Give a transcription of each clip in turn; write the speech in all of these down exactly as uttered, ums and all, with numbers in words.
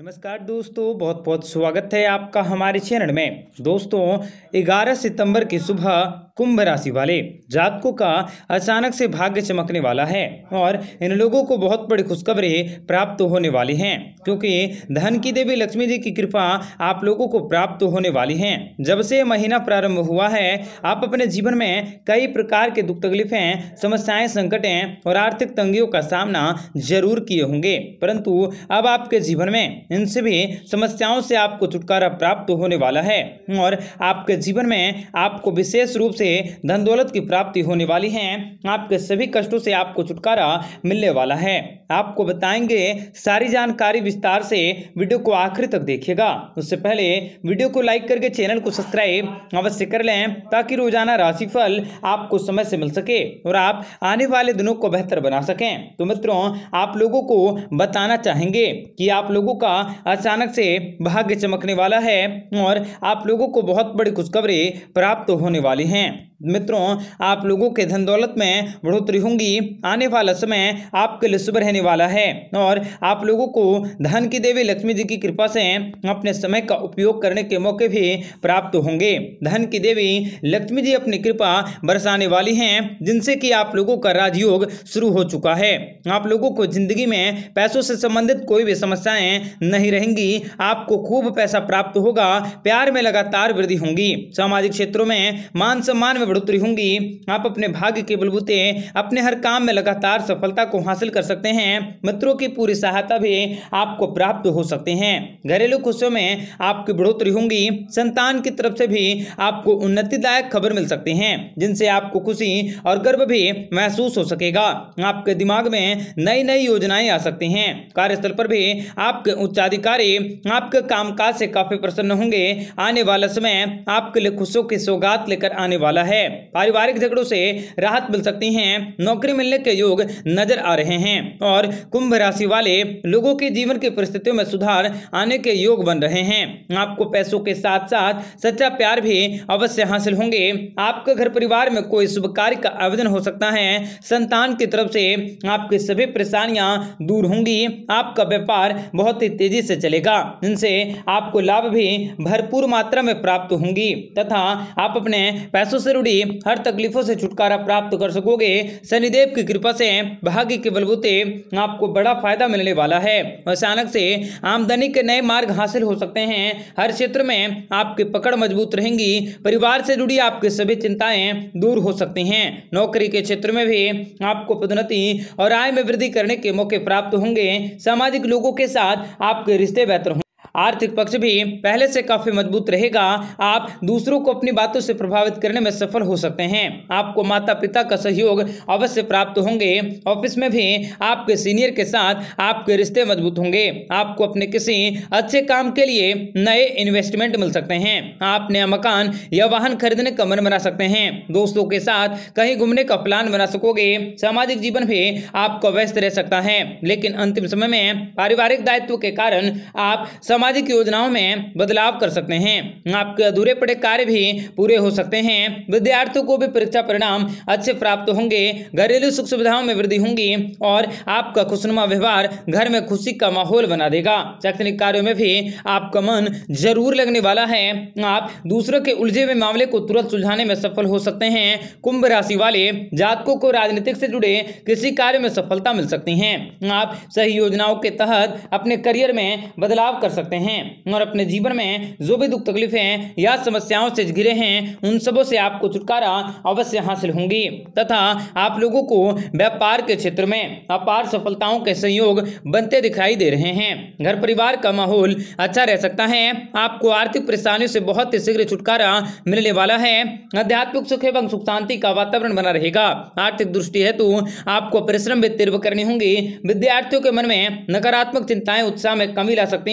नमस्कार दोस्तों, बहुत बहुत स्वागत है आपका हमारे चैनल में। दोस्तों, ग्यारह सितंबर की सुबह कुंभ राशि वाले जातकों का अचानक से भाग्य चमकने वाला है और इन लोगों को बहुत बड़ी खुशखबरी प्राप्त होने वाली हैं, क्योंकि धन की देवी लक्ष्मी जी की कृपा आप लोगों को प्राप्त होने वाली है। जब से महीना प्रारंभ हुआ है, आप अपने जीवन में कई प्रकार के दुख तकलीफें, समस्याएं, संकटें और आर्थिक तंगियों का सामना जरूर किए होंगे, परंतु अब आपके जीवन में इन सभी समस्याओं से आपको छुटकारा प्राप्त होने वाला है और आपके जीवन में आपको विशेष रूप से धन दौलत की प्राप्ति होने वाली है। आपके सभी कष्टों से आपको छुटकारा मिलने वाला है। आपको बताएंगे सारी जानकारी विस्तार से, वीडियो को आखिर तक देखिएगा। उससे पहले वीडियो को लाइक करके चैनल को सब्सक्राइब अवश्य कर लें, ताकि रोजाना राशिफल आपको समय से मिल सके और आप आने वाले दिनों को बेहतर बना सकें। तो मित्रों, आप लोगों को बताना चाहेंगे कि आप लोगों का अचानक से भाग्य चमकने वाला है और आप लोगों को बहुत बड़ी खुशखबरी प्राप्त होने वाली हैं। मित्रों, आप लोगों के धन दौलत में बढ़ोतरी होगी। आने वाला समय आपके लिए शुभ रहने वाला है और आप लोगों को धन की देवी लक्ष्मी जी की कृपा से अपने समय का उपयोग करने के मौके भी प्राप्त होंगे। धन की देवी लक्ष्मी जी अपनी कृपा बरसाने वाली हैं, जिनसे कि आप लोगों का राजयोग शुरू हो चुका है। आप लोगों को जिंदगी में पैसों से संबंधित कोई भी समस्याएं नहीं रहेंगी। आपको खूब पैसा प्राप्त होगा। प्यार में लगातार वृद्धि होंगी। सामाजिक क्षेत्रों में मान सम्मान में बढ़ोतरी होंगी। आप अपने भाग्य के बलबूते अपने हर काम में लगातार सफलता को हासिल कर सकते हैं। मित्रों की पूरी सहायता भी आपको प्राप्त हो सकते हैं। घरेलू खुशियों में आपकी बढ़ोतरी होंगी। संतान की तरफ से भी आपको उन्नतिदायक खबर मिल सकती हैं, जिनसे आपको खुशी और गर्व भी महसूस हो सकेगा। आपके दिमाग में नई नई योजनाएं आ सकती हैं। कार्यस्थल पर भी आपके उच्चाधिकारी आपके कामकाज से काफी प्रसन्न होंगे। आने वाला समय आपके लिए खुशियों की सौगात लेकर आने वाला है। पारिवारिक झगड़ों से राहत मिल सकती है। नौकरी मिलने के योग नजर आ रहे हैं और कुंभ राशि वाले लोगों के जीवन की परिस्थितियों में सुधार आने के योग बन रहे हैं। आपको पैसों के साथ साथ सच्चा प्यार भी अवश्य हासिल होंगे। आपके घर परिवार में कोई शुभ कार्य का आयोजन हो सकता है। संतान की तरफ से आपकी सभी परेशानियां दूर होंगी। आपका व्यापार बहुत ही तेजी से चलेगा, जिनसे आपको लाभ भी भरपूर मात्रा में प्राप्त होंगी तथा आप अपने पैसों से जुड़ी हर तकलीफों से छुटकारा प्राप्त कर सकोगे। शनिदेव की कृपा से भाग्य के बलबूते आपको बड़ा फायदा मिलने वाला है। अचानक से आमदनी के नए मार्ग हासिल हो सकते हैं। हर क्षेत्र में आपकी पकड़ मजबूत रहेंगी। परिवार से जुड़ी आपकी सभी चिंताएं दूर हो सकती हैं। नौकरी के क्षेत्र में भी आपको पदोन्नति और आय में वृद्धि करने के मौके प्राप्त होंगे। सामाजिक लोगों के साथ आपके रिश्ते बेहतर होंगे। आर्थिक पक्ष भी पहले से काफी मजबूत रहेगा। आप दूसरों को अपनी बातों से प्रभावित करने में सफल हो सकते हैं। आपको माता पिता का सहयोग अवश्य प्राप्त होंगे। ऑफिस में भी आपके सीनियर के साथ आपके रिश्ते मजबूत होंगे। आपको अपने किसी अच्छे काम के लिए नए इन्वेस्टमेंट मिल सकते हैं। आप नया मकान या वाहन खरीदने का मन बना सकते हैं। दोस्तों के साथ कहीं घूमने का प्लान बना सकोगे। सामाजिक जीवन भी आपका व्यस्त रह सकता है, लेकिन अंतिम समय में पारिवारिक दायित्व के कारण आप सामाजिक योजनाओं में बदलाव कर सकते हैं। आपके अधूरे पड़े कार्य भी पूरे हो सकते हैं। विद्यार्थियों को भी परीक्षा परिणाम अच्छे प्राप्त होंगे। घरेलू सुख सुविधाओं में वृद्धि होंगी और आपका खुशनुमा व्यवहार घर में खुशी का माहौल बना देगा। शैक्षणिक कार्यों में भी आपका मन जरूर लगने वाला है। आप दूसरों के उलझे हुए मामले को तुरंत सुलझाने में सफल हो सकते हैं। कुंभ राशि वाले जातकों को राजनीतिक से जुड़े किसी कार्य में सफलता मिल सकती है। आप सही योजनाओं के तहत अपने करियर में बदलाव कर सकते हैं और अपने जीवन में जो भी दुख तकलीफें या समस्याओं से घिरे हैं, उन सबों से आपको छुटकारा अवश्य हासिल होंगी तथा आप लोगों को व्यापार के क्षेत्र में अपार सफलताओं के संयोग बनते दिखाई दे रहे हैं। घर परिवार का माहौल अच्छा रह सकता है। आपको आर्थिक परेशानियों से बहुत ही शीघ्र छुटकारा मिलने वाला है। आध्यात्मिक सुख एवं सुख शांति का वातावरण बना रहेगा। आर्थिक दृष्टि हेतु आपको परिश्रम भी तीव्र करनी होंगी। विद्यार्थियों के मन में नकारात्मक चिंताएं उत्साह में कमी ला सकती हैं।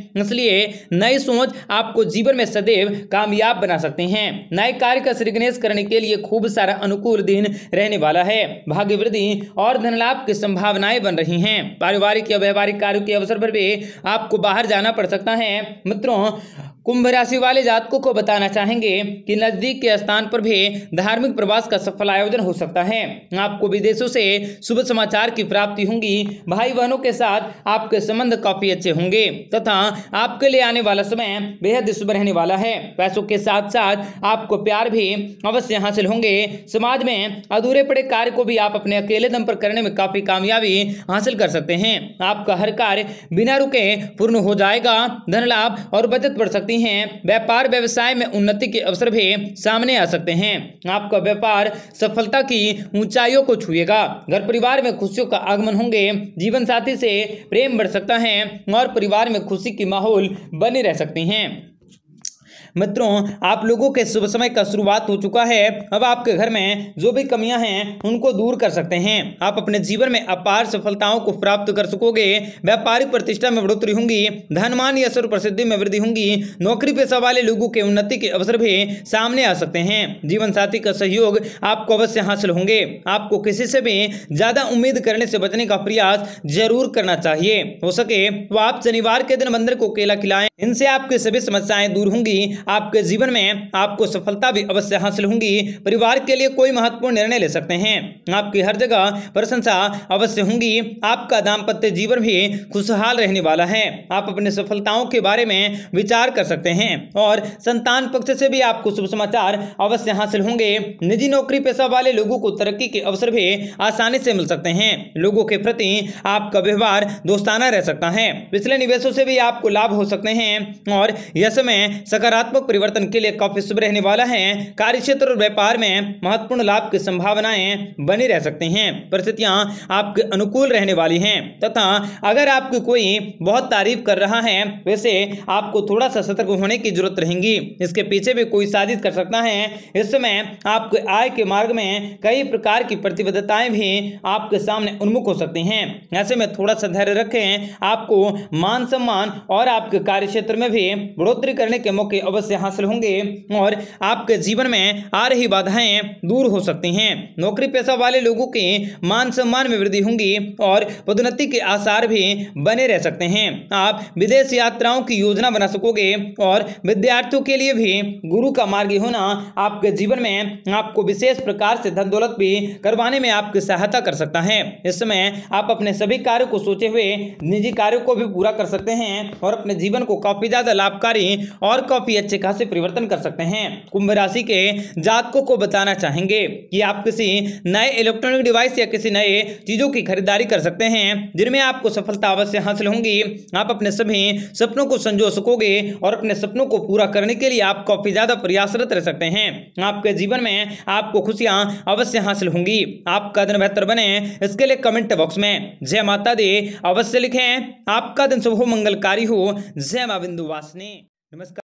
इसलिए नई सोच आपको जीवन में सदैव कामयाब बना सकते हैं। नए कार्य का श्री गणेश करने के लिए खूब सारा अनुकूल दिन रहने वाला है। भाग्य वृद्धि और धन लाभ की संभावनाएं बन रही हैं। पारिवारिक या व्यवहारिक कार्यों के अवसर पर भी आपको बाहर जाना पड़ सकता है। मित्रों, कुंभ राशि वाले जातकों को बताना चाहेंगे कि नजदीक के स्थान पर भी धार्मिक प्रवास का सफल आयोजन हो सकता है। आपको विदेशों से शुभ समाचार की प्राप्ति होगी। भाई बहनों के साथ आपके संबंध काफी अच्छे होंगे तथा आपके लिए आने वाला समय बेहद शुभ रहने वाला है। पैसों के साथ साथ आपको प्यार भी अवश्य हासिल होंगे। समाज में अधूरे पड़े कार्य को भी आप अपने अकेले दम पर करने में काफी कामयाबी हासिल कर सकते हैं। आपका हर कार्य बिना रुके पूर्ण हो जाएगा। धन लाभ और बचत बढ़ सकती हैं। व्यापार व्यवसाय में उन्नति के अवसर भी सामने आ सकते हैं। आपका व्यापार सफलता की ऊंचाइयों को छुएगा। घर परिवार में खुशियों का आगमन होंगे। जीवन साथी से प्रेम बढ़ सकता है और परिवार में खुशी की माहौल बने रह सकते हैं। मित्रों, आप लोगों के शुभ समय का शुरुआत हो चुका है। अब आपके घर में जो भी कमियां हैं उनको दूर कर सकते हैं। आप अपने जीवन में अपार सफलताओं को प्राप्त कर सकोगे। व्यापारिक प्रतिष्ठा में बढ़ोतरी होंगी। धनमान यश और प्रसिद्धि में वृद्धि होंगी। नौकरी पेशा वाले लोगों के उन्नति के अवसर भी सामने आ सकते हैं। जीवन साथी का सहयोग आपको अवश्य हासिल होंगे। आपको किसी से भी ज्यादा उम्मीद करने से बचने का प्रयास जरूर करना चाहिए। हो सके तो आप शनिवार के दिन बंदर को केला खिलाएं। इनसे आपकी सभी समस्याएं दूर होंगी। आपके जीवन में आपको सफलता भी अवश्य हासिल होंगी। परिवार के लिए कोई महत्वपूर्ण निर्णय ले सकते हैं। आपकी हर जगह प्रशंसा अवश्य होंगी। आपका दाम्पत्य जीवन भी खुशहाल रहने वाला है। आप अपने सफलताओं के बारे में विचार कर सकते हैं और संतान पक्ष से भी आपको शुभ समाचार अवश्य हासिल होंगे। निजी नौकरी पेशा वाले लोगों को तरक्की के अवसर भी आसानी से मिल सकते हैं। लोगों के प्रति आपका व्यवहार दोस्ताना रह सकता है। पिछले निवेशों से भी आपको लाभ हो सकते हैं और यह समय सकारात्मक परिवर्तन के लिए काफी शुभ रहने वाला है। कार्यक्षेत्र और व्यापार में महत्वपूर्ण लाभ की संभावनाएं बनी रह सकती हैं। परिस्थितियां आपके अनुकूल रहने वाली हैं तथा अगर आपकी कोई बहुत तारीफ कर रहा है वैसे आपको थोड़ा सा सतर्क होने की जरूरत रहेगी। इसके पीछे भी कोई साजिश कर सकता है। इस समय आपके आय के मार्ग में कई प्रकार की प्रतिबद्धताएं भी आपके सामने उन्मुख हो सकती हैं। ऐसे में थोड़ा सा धैर्य रखें। आपको मान सम्मान और आपके कार्यक्षेत्र में भी बढ़ोतरी करने के मौके अवश्य हासिल होंगे और आपके जीवन में आ रही बाधाएं दूर हो सकती हैं। नौकरी पेशा वाले लोगों के मान सम्मान में वृद्धि होंगी और पदोन्नति के आसार भी बने रह सकते हैं। आप विदेश यात्राओं की योजना बना सकोगे और विद्यार्थियों के लिए भी गुरु का मार्गी होना आपके जीवन में आपको विशेष प्रकार से धन दौलत भी करवाने में आपकी सहायता कर सकता है। इस समय आप अपने सभी कार्यों को सोचे हुए निजी कार्यों को भी पूरा कर सकते हैं और अपने जीवन को काफी ज्यादा लाभकारी और काफी अच्छे खासे परिवर्तन कर सकते हैं। कुंभ राशि के जातकों को बताना चाहेंगे कि आप किसी नए इलेक्ट्रॉनिक डिवाइस या किसी नए चीजों की खरीदारी कर सकते हैं जिनमें आपको सफलता अवश्य हासिल होंगी। आप अपने सभी सपनों को संजो सकोगे और अपने सपनों को पूरा करने के लिए आप काफी ज्यादा प्रयासरत रह सकते हैं। आपके जीवन में आपको खुशियां अवश्य हासिल होंगी। आपका दिन बेहतर बने इसके लिए कमेंट बॉक्स में जय माता दी अवश्य लिखें। आपका दिन शुभ हो, मंगलकारी हो। जय मां विंध्यवासिनी। नमस्कार।